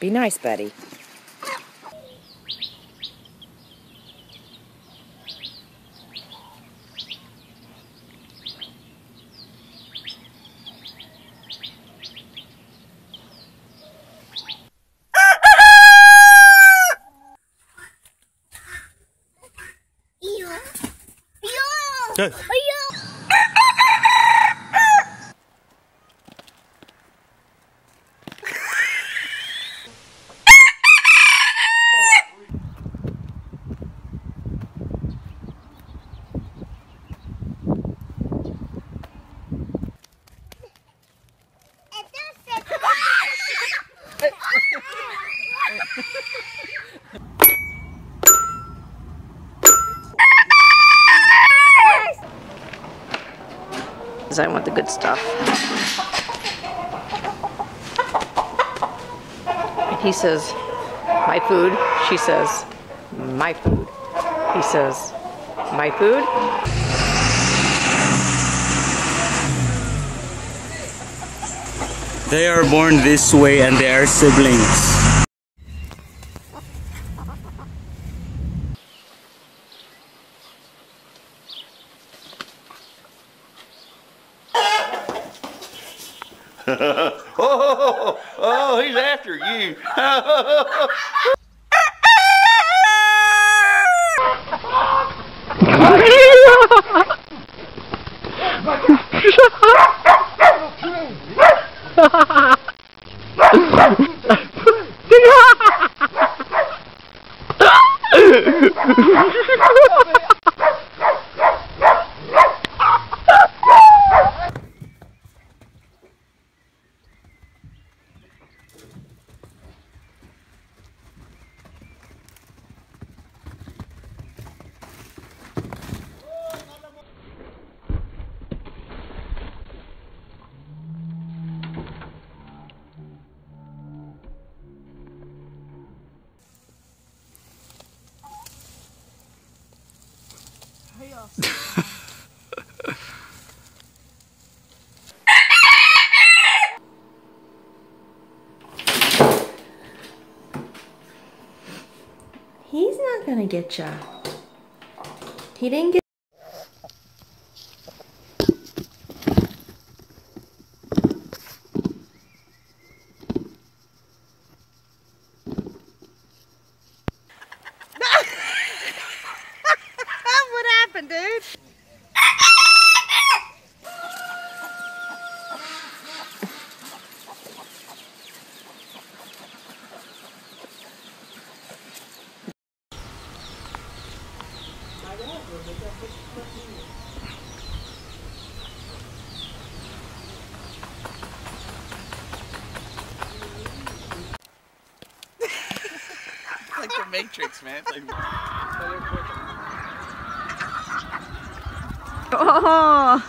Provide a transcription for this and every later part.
Be nice, buddy. Good. I want the good stuff. And he says, my food. She says, my food. He says, my food. They are born this way and they are siblings. Oh, he's after you. He's not gonna get ya. He didn't get. What happened, dude? It's like the Matrix, man. It's like... Oh.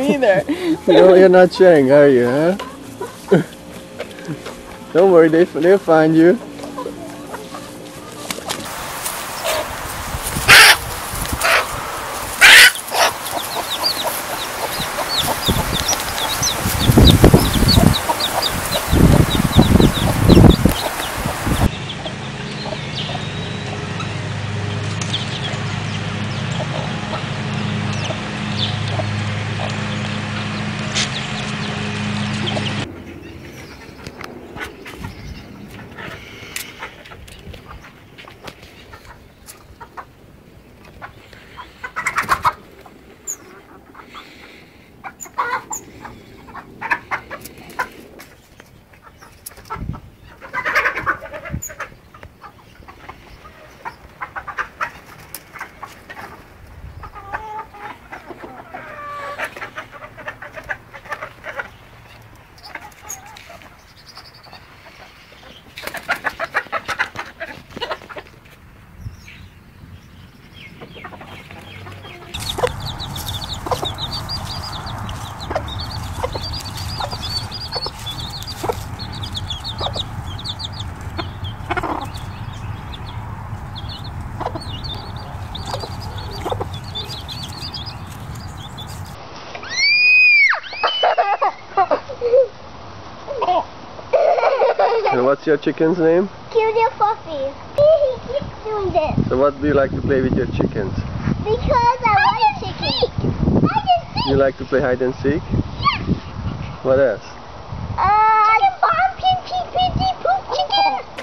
me either. No, you're not sharing, are you, huh? Don't worry, they'll find you. And what's your chicken's name? Cutie Fluffy. He keeps doing this. So what do you like to play with your chickens? Because I like chicken. Hide and seek. You like to play hide and seek? Yes. What else? Chicken bomb, pinky, pinky, poop chicken.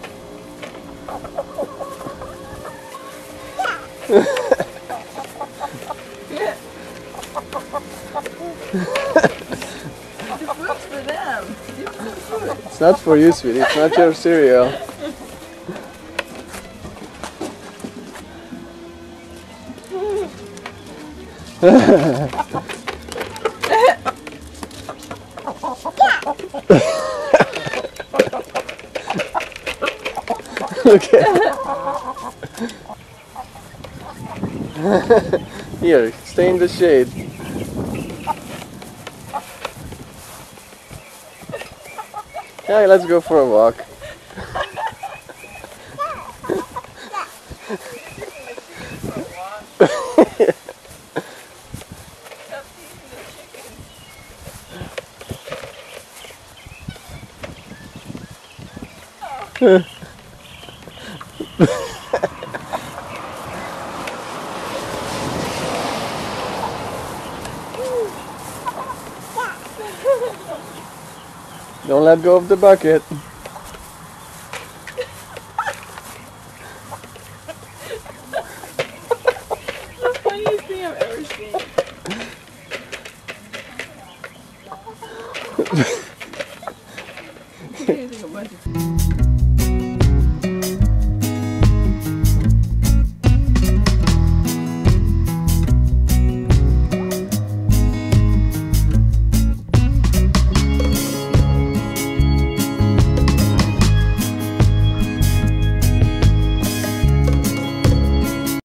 For them. It's not for you, sweetie. It's not your cereal. Okay. Here, stay in the shade. Yeah, let's go for a walk. Don't let go of the bucket.